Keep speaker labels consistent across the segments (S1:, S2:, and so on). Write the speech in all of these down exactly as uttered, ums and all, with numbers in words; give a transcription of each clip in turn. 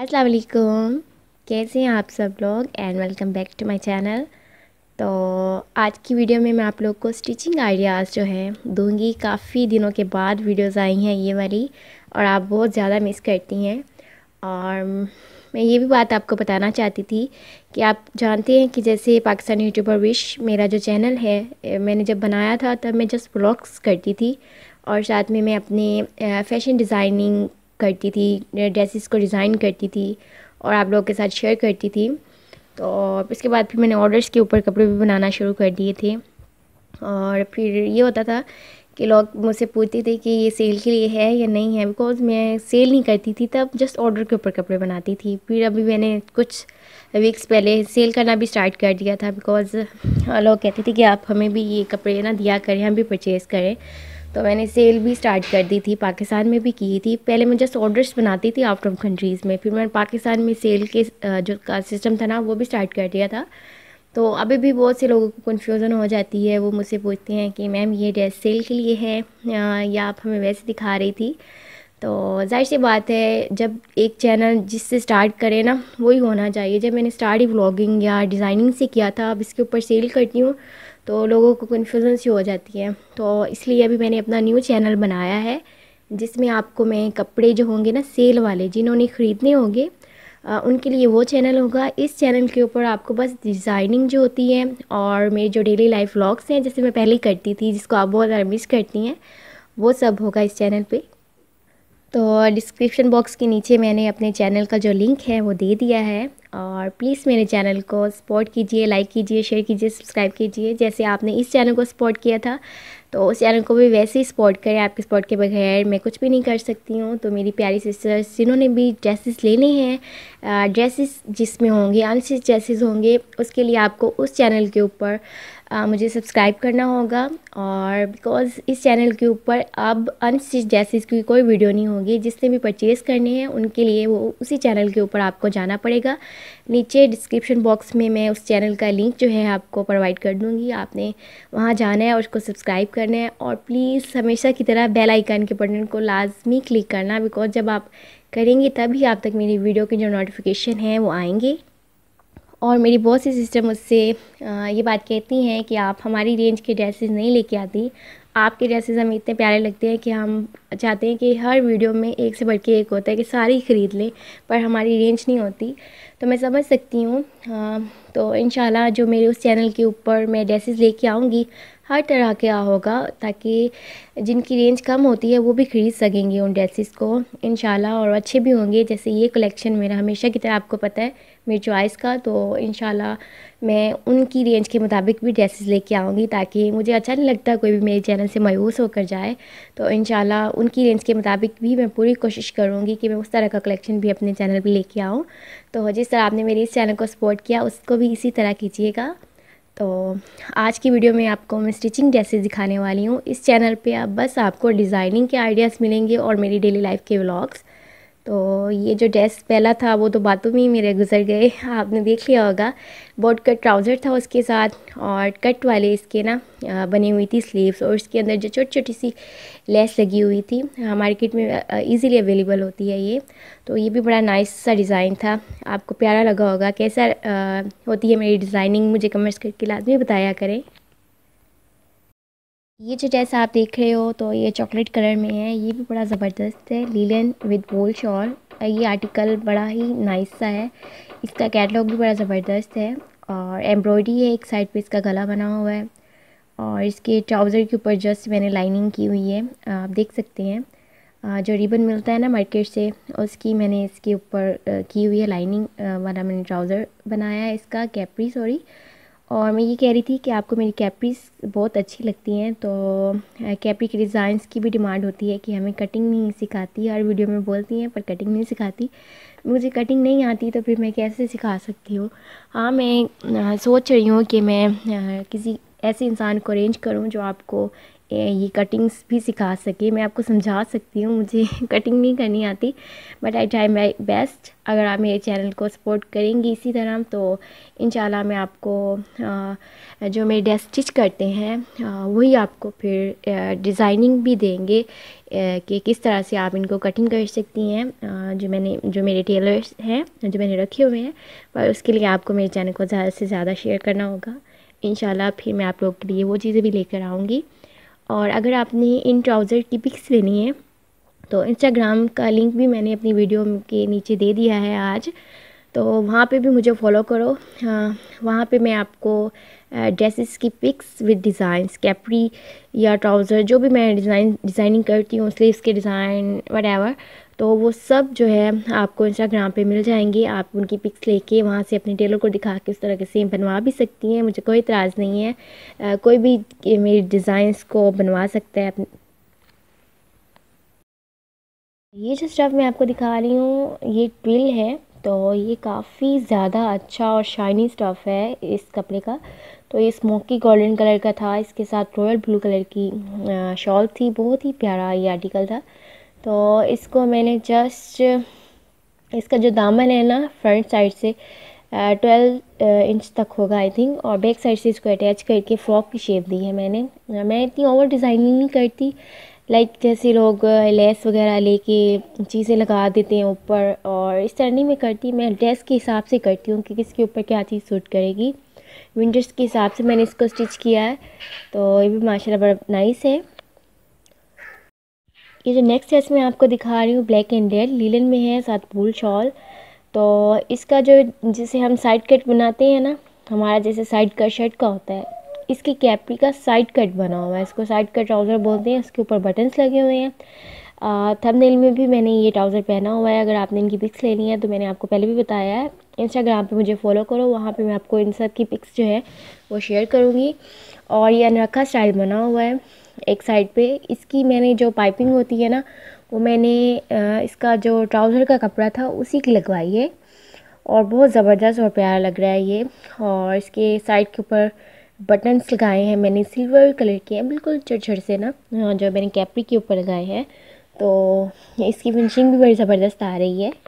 S1: अस्सलाम वालेकुम। कैसे हैं आप सब लोग and welcome back to my channel. तो आज की वीडियो में मैं आप लोग को स्टिचिंग आइडियाज़ जो हैं दूंगी। काफ़ी दिनों के बाद वीडियोस आई हैं ये वाली और आप बहुत ज़्यादा मिस करती हैं। और मैं ये भी बात आपको बताना चाहती थी कि आप जानते हैं कि जैसे पाकिस्तानी यूट्यूबर विश मेरा जो चैनल है, मैंने जब बनाया था तब मैं जस्ट व्लॉग्स करती थी और साथ में मैं अपने फ़ैशन डिज़ाइनिंग करती थी, ड्रेसेस को डिज़ाइन करती थी और आप लोगों के साथ शेयर करती थी। तो इसके बाद फिर मैंने ऑर्डर्स के ऊपर कपड़े भी बनाना शुरू कर दिए थे और फिर ये होता था कि लोग मुझसे पूछते थे कि ये सेल के लिए है या नहीं है, बिकॉज़ मैं सेल नहीं करती थी तब, जस्ट ऑर्डर के ऊपर कपड़े बनाती थी। फिर अभी मैंने कुछ वीक्स पहले सेल करना भी स्टार्ट कर दिया था, बिकॉज़ लोग कहते थे कि आप हमें भी ये कपड़े ना दिया करें, हम भी परचेज़ करें। तो मैंने सेल भी स्टार्ट कर दी थी, पाकिस्तान में भी की थी। पहले मैं जस्ट ऑर्डर्स बनाती थी आउट ऑफ कंट्रीज़ में, फिर मैंने पाकिस्तान में सेल के जो का सिस्टम था ना वो भी स्टार्ट कर दिया था। तो अभी भी बहुत से लोगों को कन्फ्यूज़न हो जाती है, वो मुझसे पूछते हैं कि मैम ये ड्रेस सेल के लिए है या आप हमें वैसे दिखा रही थी। तो ज़ाहिर सी बात है, जब एक चैनल जिससे स्टार्ट करे ना वही होना चाहिए। जब मैंने स्टार्ट ही व्लॉगिंग या डिज़ाइनिंग से किया था, अब इसके ऊपर सेल करती हूँ तो लोगों को कन्फ्यूज़न सी हो जाती है। तो इसलिए अभी मैंने अपना न्यू चैनल बनाया है जिसमें आपको मैं कपड़े जो होंगे ना सेल वाले, जिन्होंने ख़रीदने होंगे आ, उनके लिए वो चैनल होगा। इस चैनल के ऊपर आपको बस डिज़ाइनिंग जो होती है और मेरे जो डेली लाइफ व्लॉग्स हैं जैसे मैं पहले करती थी, जिसको आप बहुत ज़्यादा मिस करती हैं, वो सब होगा इस चैनल पे। तो डिस्क्रिप्शन बॉक्स के नीचे मैंने अपने चैनल का जो लिंक है वो दे दिया है और प्लीज़ मेरे चैनल को सपोर्ट कीजिए, लाइक कीजिए, शेयर कीजिए, सब्सक्राइब कीजिए। जैसे आपने इस चैनल को सपोर्ट किया था तो उस चैनल को भी वैसे ही सपोर्ट करें। आपके सपोर्ट के बगैर मैं कुछ भी नहीं कर सकती हूँ। तो मेरी प्यारी सिस्टर्स जिन्होंने भी ड्रेसेस लेने हैं, ड्रेसेस जिसमें होंगे अनस्टिच ड्रेसेस होंगे, उसके लिए आपको उस चैनल के ऊपर आ, मुझे सब्सक्राइब करना होगा। और बिकॉज़ इस चैनल के ऊपर अब अनस्टिच ड्रेसेस की कोई वीडियो नहीं होगी। जिसने भी परचेज़ करने हैं उनके लिए वो उसी चैनल के ऊपर आपको जाना पड़ेगा। नीचे डिस्क्रिप्शन बॉक्स में मैं उस चैनल का लिंक जो है आपको प्रोवाइड कर दूँगी। आपने वहाँ जाना है और उसको सब्सक्राइब करना है और प्लीज़ हमेशा की तरह बेल आइकन के बटन को लाजमी क्लिक करना, बिकॉज़ जब आप करेंगे तभी आप तक मेरी वीडियो के जो नोटिफिकेशन हैं वो आएंगे। और मेरी बहुत सी सिस्टर मुझसे ये बात कहती हैं कि आप हमारी रेंज के ड्रेसेस नहीं लेके आती, आपके ड्रेसेस हमें इतने प्यारे लगते हैं कि हम चाहते हैं कि हर वीडियो में एक से बढ़ के एक होता है कि सारी ख़रीद लें, पर हमारी रेंज नहीं होती। तो मैं समझ सकती हूँ। तो इंशाल्लाह जो मेरे उस चैनल के ऊपर मैं ड्रेसेस लेके आऊँगी हर तरह का होगा, ताकि जिनकी रेंज कम होती है वो भी ख़रीद सकेंगे उन ड्रेसेस को इंशाल्लाह, और अच्छे भी होंगे। जैसे ये कलेक्शन मेरा हमेशा की तरह आपको पता है मेरी चॉइस का, तो इंशाल्लाह मैं उनकी रेंज के मुताबिक भी ड्रेसेस लेके आऊँगी, ताकि मुझे अच्छा नहीं लगता कोई भी मेरे चैनल से मायूस होकर जाए। तो इंशाल्लाह उनकी रेंज के मुताबिक भी मैं पूरी कोशिश करूँगी कि मैं उस तरह का कलेक्शन भी अपने चैनल पे लेके आऊँ। तो जिस तरह आपने मेरे इस चैनल को सपोर्ट किया उसको भी इसी तरह कीजिएगा। तो आज की वीडियो में आपको मैं स्टिचिंग ड्रेसेस दिखाने वाली हूँ। इस चैनल पे आप बस आपको डिज़ाइनिंग के आइडियाज़ मिलेंगे और मेरी डेली लाइफ के व्लॉग्स। तो ये जो ड्रेस पहला था वो तो बातों में ही मेरे गुजर गए, आपने देख लिया होगा। बॉट कट ट्राउज़र था उसके साथ और कट वाले इसके ना बनी हुई थी स्लीव्स, और इसके अंदर जो छोटी छोटी सी लेस लगी हुई थी, मार्केट में इजीली अवेलेबल होती है ये। तो ये भी बड़ा नाइस सा डिज़ाइन था, आपको प्यारा लगा होगा। कैसा आ, होती है मेरी डिज़ाइनिंग मुझे कमेंट्स करके लाजमी बताया करें। ये जो ड्रेस आप देख रहे हो तो ये चॉकलेट कलर में है, ये भी बड़ा ज़बरदस्त है, लीलन विद वोल शॉल। ये आर्टिकल बड़ा ही नाइस सा है, इसका कैटलॉग भी बड़ा ज़बरदस्त है और एम्ब्रॉयडरी है एक साइड पे, इसका गला बना हुआ है और इसके ट्राउज़र के ऊपर जस्ट मैंने लाइनिंग की हुई है, आप देख सकते हैं। जो रिबन मिलता है ना मार्केट से, उसकी मैंने इसके ऊपर की हुई है लाइनिंग वाला मैंने ट्राउज़र बनाया है, इसका कैप्री सॉरी। और मैं ये कह रही थी कि आपको मेरी कैप्रीज बहुत अच्छी लगती हैं, तो कैप्री के डिज़ाइंस की भी डिमांड होती है कि हमें कटिंग नहीं सिखाती, हर वीडियो में बोलती हैं पर कटिंग नहीं सिखाती। मुझे कटिंग नहीं आती तो फिर मैं कैसे सिखा सकती हूँ। हाँ, मैं आ, सोच रही हूँ कि मैं आ, किसी ऐसे इंसान को अरेंज करूँ जो आपको ये कटिंग्स भी सिखा सके, मैं आपको समझा सकती हूँ। मुझे कटिंग नहीं करनी आती, but I try my best. अगर आप मेरे चैनल को सपोर्ट करेंगी इसी तरह तो इंशाल्लाह मैं आपको आ, जो मेरे ड्रेस स्टिच करते हैं आ, वही आपको फिर डिज़ाइनिंग भी देंगे कि किस तरह से आप इनको कटिंग कर सकती हैं, आ, जो मैंने जो मेरे टेलर्स हैं जो मैंने रखे हुए हैं। पर उसके लिए आपको मेरे चैनल को ज़्यादा से ज़्यादा शेयर करना होगा। इंशाल्लाह फिर मैं आप लोगों के लिए वो चीज़ें भी लेकर आऊँगी। और अगर आपने इन ट्राउज़र की पिक्स लेनी है तो इंस्टाग्राम का लिंक भी मैंने अपनी वीडियो के नीचे दे दिया है आज, तो वहाँ पे भी मुझे फॉलो करो। हाँ, वहाँ पे मैं आपको ड्रेसेस की पिक्स विद डिज़ाइंस, कैप्री या ट्राउज़र जो भी मैं डिज़ाइन डिज़ाइनिंग करती हूँ, स्लीव्स के डिज़ाइन वटएवर, तो वो सब जो है आपको इंस्टाग्राम पे मिल जाएंगे। आप उनकी पिक्स लेके वहाँ से अपने टेलर को दिखा के उस तरह के सेम बनवा भी सकती हैं, मुझे कोई इतराज़ नहीं है। आ, कोई भी मेरे डिज़ाइंस को बनवा सकता है। ये जो स्टफ़ मैं आपको दिखा रही हूँ ये ट्विल है, तो ये काफ़ी ज़्यादा अच्छा और शाइनी स्टफ़ है इस कपड़े का। तो ये स्मोकी गोल्डन कलर का था, इसके साथ रॉयल ब्लू कलर की शॉल थी, बहुत ही प्यारा ये आर्टिकल था। तो इसको मैंने जस्ट, इसका जो दामन है ना फ्रंट साइड से ट्वेल्व इंच तक होगा आई थिंक, और बैक साइड से इसको अटैच करके फ्रॉक की शेप दी है मैंने। मैं इतनी ओवर डिज़ाइनिंग नहीं करती, लाइक like, जैसे लोग लेस वगैरह लेके चीज़ें लगा देते हैं ऊपर, और इस तरह नहीं मैं करती। मैं ड्रेस के हिसाब से करती हूँ कि किसके ऊपर क्या चीज़ सूट करेगी। विंटर्स के हिसाब से मैंने इसको स्टिच किया है, तो ये भी माशाल्लाह बड़ा नाइस है। ये जो नेक्स्ट ड्रेस मैं आपको दिखा रही हूँ ब्लैक एंड रेड लीलन में है, साथ फूल शॉल। तो इसका जो जिसे हम साइड कट बनाते हैं ना, हमारा जैसे साइड कट शर्ट का होता है, इसकी कैपरी का साइड कट बना हुआ है, इसको साइड कट ट्राउज़र बोलते हैं। इसके ऊपर बटन्स लगे हुए हैं। थंबनेल में भी मैंने ये ट्राउज़र पहना हुआ है। अगर आपने इनकी पिक्स लेनी है तो मैंने आपको पहले भी बताया है, इंस्टाग्राम पे मुझे फॉलो करो, वहाँ पे मैं आपको इन सब की पिक्स जो है वो शेयर करूँगी। और ये अनरखा स्टाइल बना हुआ है एक साइड पे। इसकी मैंने जो पाइपिंग होती है ना, वो मैंने इसका जो ट्राउज़र का कपड़ा था उसी की लगवाई है, और बहुत ज़बरदस्त और प्यारा लग रहा है ये। और इसके साइड के ऊपर बटन्स लगाए हैं मैंने, सिल्वर कलर के हैं, बिल्कुल छोटे छोटे से ना, जो मैंने कैपरी के ऊपर लगाए हैं। तो इसकी फिनिशिंग भी बड़ी ज़बरदस्त आ रही है।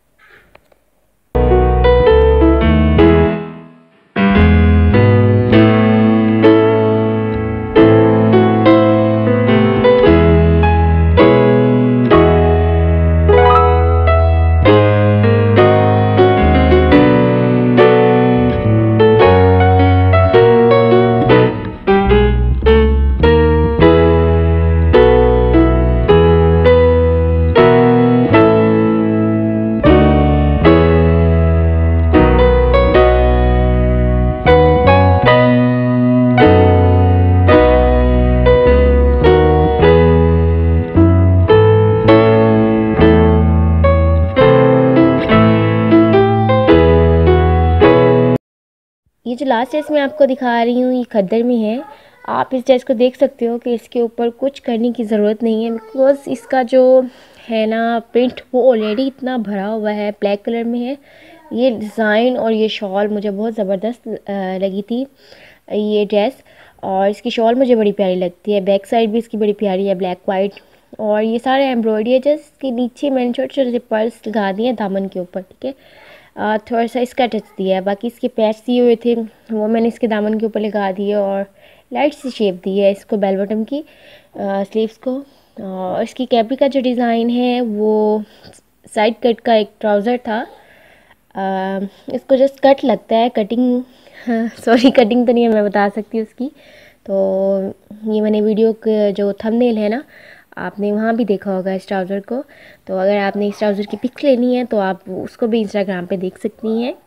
S1: ये जो लास्ट ड्रेस मैं आपको दिखा रही हूँ ये खद्दर में है। आप इस ड्रेस को देख सकते हो कि इसके ऊपर कुछ करने की ज़रूरत नहीं है, बिकॉज़ इसका जो है ना प्रिंट वो ऑलरेडी इतना भरा हुआ है, ब्लैक कलर में है। ये डिज़ाइन और ये शॉल मुझे बहुत ज़बरदस्त लगी थी ये ड्रेस, और इसकी शॉल मुझे बड़ी प्यारी लगती है। बैक साइड भी इसकी बड़ी प्यारी है, ब्लैक वाइट, और ये सारे एम्ब्रॉयडरी है। जस्ट इसके नीचे मैंने छोटे छोटे से पर्ल्स लगा दिए दामन के ऊपर, ठीक है। आ, थोड़ा सा इसका टच दिया है, बाकी इसके पैच दिए हुए थे वो मैंने इसके दामन के ऊपर लगा दिए, और लाइट सी शेप दी है इसको बेल बटन की स्लीव्स को। और इसकी कैपरी का जो डिज़ाइन है वो साइड कट का एक ट्राउज़र था। आ, इसको जस्ट कट लगता है, कटिंग सॉरी कटिंग तो नहीं है, मैं बता सकती हूँ उसकी। तो ये मैंने वीडियो के जो थंबनेल है ना, आपने वहाँ भी देखा होगा इस ट्राउज़र को। तो अगर आपने इस ट्राउज़र की पिक्स लेनी है तो आप उसको भी इंस्टाग्राम पे देख सकती हैं।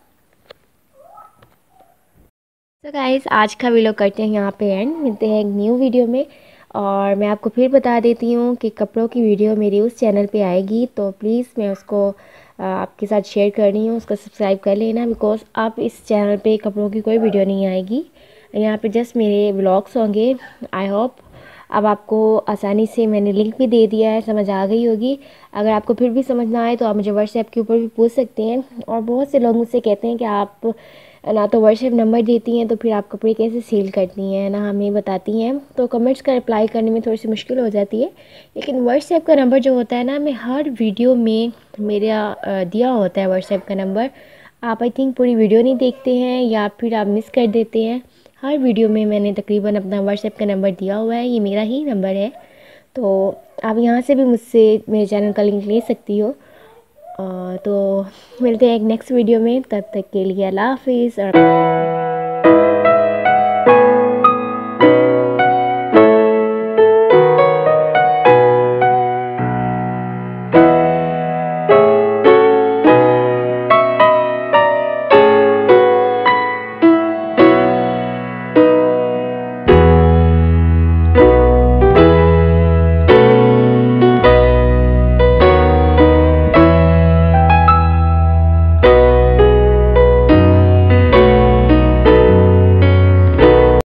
S1: तो गाइस आज का वीडियो करते हैं यहाँ पे एंड, मिलते हैं एक न्यू वीडियो में। और मैं आपको फिर बता देती हूँ कि कपड़ों की वीडियो मेरी उस चैनल पे आएगी, तो प्लीज़ मैं उसको आपके साथ शेयर कर रही हूँ, उसको सब्सक्राइब कर लेना, बिकॉज़ आप इस चैनल पे कपड़ों की कोई वीडियो नहीं आएगी, यहाँ पे जस्ट मेरे व्लॉग्स होंगे। आई होप अब आपको आसानी से मैंने लिंक भी दे दिया है, समझ आ गई होगी। अगर आपको फिर भी समझ ना आए तो आप मुझे व्हाट्सएप के ऊपर भी पूछ सकते हैं। और बहुत से लोग मुझसे कहते हैं कि आप ना तो व्हाट्सएप नंबर देती हैं, तो फिर आप कपड़े कैसे सेल करती हैं, ना हमें बताती हैं। तो कमेंट्स का रिप्लाई करने में थोड़ी सी मुश्किल हो जाती है। लेकिन व्हाट्सएप का नंबर जो होता है ना, मैं हर वीडियो में मेरा दिया होता है व्हाट्सएप का नंबर। आप आई थिंक पूरी वीडियो नहीं देखते हैं या फिर आप मिस कर देते हैं। हर वीडियो में मैंने तकरीबन अपना व्हाट्सएप का नंबर दिया हुआ है, ये मेरा ही नंबर है। तो आप यहाँ से भी मुझसे मेरे चैनल का लिंक ले सकती हो। तो मिलते हैं एक नेक्स्ट वीडियो में, तब तक के लिए अल्लाह हाफिज़। और